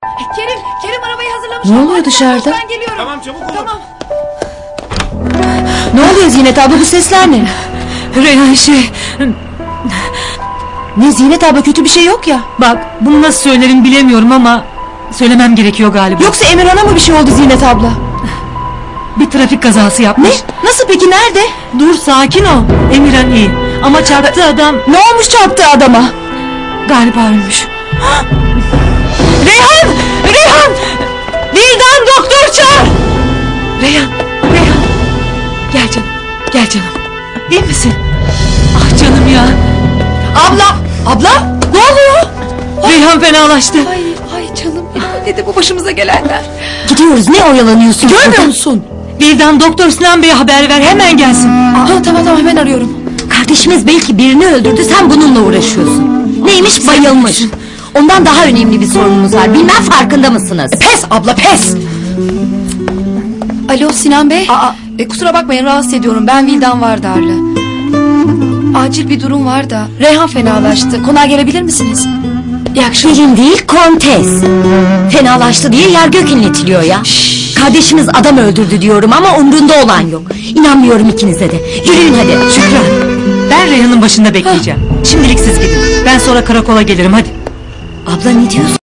Kerim arabayı hazırlamış. Ne oluyor dışarıda? Ben geliyorum. Tamam, çabuk olun. Tamam. Ne oluyor Zinet abla, bu sesler ne? Reyhan Ne Zinet abla, kötü bir şey yok ya. bak bunu nasıl söylerim bilemiyorum ama söylemem gerekiyor galiba. Yoksa Emirhan'a mı bir şey oldu Zinet abla? Bir trafik kazası yapmış. Ne? Nasıl peki, nerede? Dur sakin ol. Emirhan iyi ama çarptığı adam Ne olmuş çarptığı adama? galiba ölmüş. Reyhan! Reyhan! Vildan, doktor çağır! Reyhan gel canım, gel canım. İyi misin? Ah canım ya. Abla ne oluyor? Reyhan fenalaştı. Ay canım ya, dedi bu başımıza gelenler. Gidiyoruz, ne oyalanıyorsun? Görmüyor musun? Vildan, Doktor Sinan Bey'e haber ver, hemen gelsin. Tamam hemen arıyorum. Kardeşimiz belki birini öldürdü, sen bununla uğraşıyorsun. Neymiş, bayılmış. Ondan daha önemli bir sorunumuz var, bilmem farkında mısınız? Pes abla, pes! Alo Sinan Bey. Kusura bakmayın, rahatsız ediyorum. Ben Vildan Vardarlı. Acil bir durum var da Reyhan fenalaştı. Konağa gelebilir misiniz? İyi akşamlar. Gelin değil, kontes. Fenalaştı diye yer gök inletiliyor ya. Kardeşimiz adam öldürdü diyorum ama umrunda olan yok. İnanmıyorum ikinize de. Yürüyün hadi. Şükran, ben Reyhan'ın başında bekleyeceğim. Şimdilik siz gidin. Ben sonra karakola gelirim, hadi. Abla ne diyorsun?